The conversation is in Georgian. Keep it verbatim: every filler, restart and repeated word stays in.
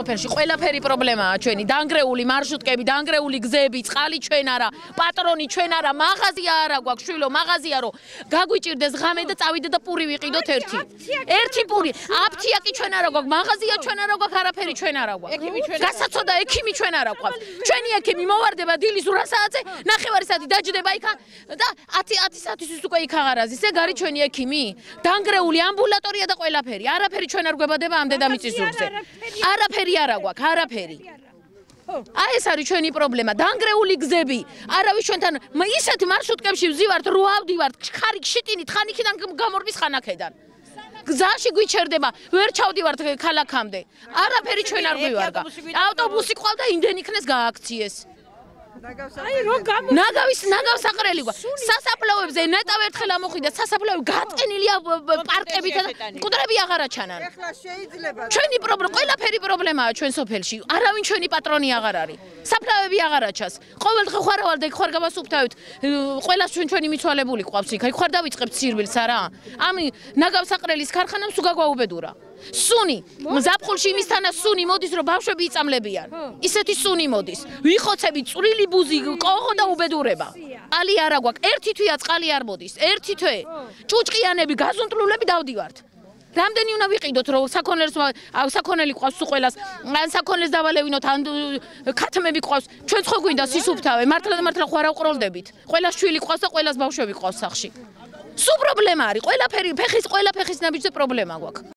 სოფელში ყველაფერი პრობლემაა ჩვენი დაანგრეული მარშრუტკები, დაანგრეული გზები, წყალი ჩვენ არა, პატრონი ჩვენ არა, მაღაზია არა გვაქვს, შვილო, მაღაზია რომ გაგვიჭირდეს ღამე და წავიდე და პური ვიყიდოთ ერთი. ერთი პური, აფთიაკი ჩვენ არა გვაქვს, მაღაზია ჩვენ არა გვაქვს, არაფერი ჩვენ არა გვაქვს. გასაცოდა ექიმი ჩვენ არა გვაქვს. ჩვენი ექიმი მოვარდება დილის ორმოცი საათზე, ნახევარი საათი დაჯდება იქ და ათი საათისთვის უკვე იქ აღარ აზის. ეგ არის ჩვენი ექიმი? დაანგრეული ამბულატორია და ყველაფერი. არაფერი ჩვენ არ გვებადება ამ დედამიწის ზურგზე. არაფერი არა გვაქვს, არაფერი. აი ეს არის ჩვენი პრობლემა, დაანგრეული გზები. არავის ჩვენთან ისეთ მარშრუტკებში ვზივართ, რო ავდივართ, ხარი შიტინით, ხან იქიდან გამორბის ხანაკედან. გზაში გვიჩერდება, ვერ ჩავდივართ ქალაქამდე. არაფერი ჩვენ არ გვივარგა. ავტობუსი ყავდა, იმდენ იქნეს გააქციეს. აი რო გამო ნაგავის ნაგავს აყრელი გვა სასაფლაოებზე ნეტავ ერთხელ ამოხვიდა სასაფლაოები გაწყენილია პარკებით და მკვდრები აღარ აჩანან ეხლა შეიძლება ჩვენი პრობლემა ყველაფერი პრობლემაა ჩვენ სოფელში არავინ ჩვენი პატრონი აღარ არის საფლავები აღარ აჩას ყოველდღე ხარავალ და იქ ხარ გავასუფთავეთ ყველას ჩვენ ჩვენი მიცვალებული ყავს იქ აი ხარ დავიწყებთ სირვილს არა ამ ნაგავს აყრელის ქარხანამ სულ გაგვაუბედურა სუნი ზაფხულში იმისთანა სუნი მოდის რომ ბავშვები იწამლებიან ისეთი სუნი მოდის ვიხოცები წვრილი ბუზი ყოღო და უბედურება ალი არა გვაქვს ერთი თვეა წყალი არ მოდის ერთი თვე ჭუჭყიანები გაზონტლულები დავდივართ რამდენი უნდა ვიყიდოთ რომ საქონელს საქონელი ყავს სულ ყველას ან საქონელს დავალევინოთ ან ქათმები ყავს ჩვენ ხო გვინდა სისუფთავე მართლა და მართლა ხوار ავყროლდებით ყველას შვილი ყავს და ყველას ბავშვები ყავს სახში სულ პრობლემა არის ყველაფერი ფეხის ყველა ფეხის ნაბიჯზე პრობლემა გვაქვს